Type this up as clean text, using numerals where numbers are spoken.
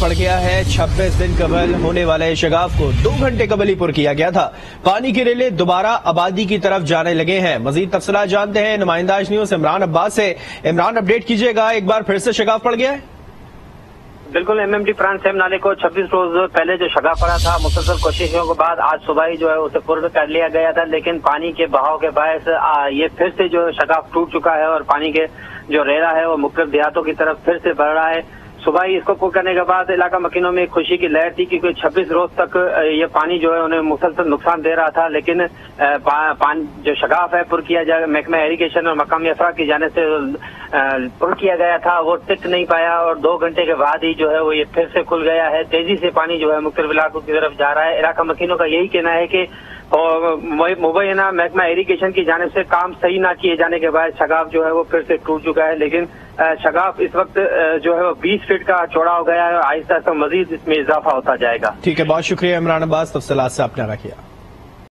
पड़ गया है। 26 दिन कबल होने वाले शगाफ को 2 घंटे कबल ही पुर किया गया था। पानी के रेले दोबारा आबादी की तरफ जाने लगे हैं। मजीद तफसीलात जानते हैं नुमाइंदा न्यूज इमरान अब्बास से। इमरान, अपडेट कीजिएगा, एक बार फिर से शगाफ पड़ गया है? बिल्कुल, एमएमडी फ्रांस नाले को 26 रोज पहले जो शगाफ पड़ा था, मुसलसल कोशिशों के बाद आज सुबह ही जो है उसे पूर्ण कर लिया गया था, लेकिन पानी के बहाव के बायस ये फिर से जो शगाफ टूट चुका है और पानी के जो रेला है वो मुख्तलिफ देहातों की तरफ फिर से बढ़ रहा है। सुबह ही इसको पुर करने के बाद इलाका मकीनों में खुशी की लहर थी, क्योंकि 26 रोज तक ये पानी जो है उन्हें मुसलसल नुकसान दे रहा था, लेकिन पानी जो शगाफ है पुर किया जाए महकमा इरिगेशन और मकामी अफराद की जाने से पुर किया गया था, वो टिक नहीं पाया और 2 घंटे के बाद ही जो है वो ये फिर से खुल गया है। तेजी से पानी जो है मुख्तलिफ इलाकों की तरफ जा रहा है। इलाका मकीनों का यही कहना है कि और मुबैना महकमा इरिगेशन की जानिब से काम सही ना किए जाने के बाद शगाफ जो है वो फिर से टूट चुका है, लेकिन शगाफ इस वक्त जो है वो 20 फीट का चौड़ा हो गया है और आहिस्ता आहिस्ता मजीद इसमें इजाफा होता जाएगा। ठीक है, बहुत शुक्रिया इमरान अब्बास, तफसीलात से आपने रखा।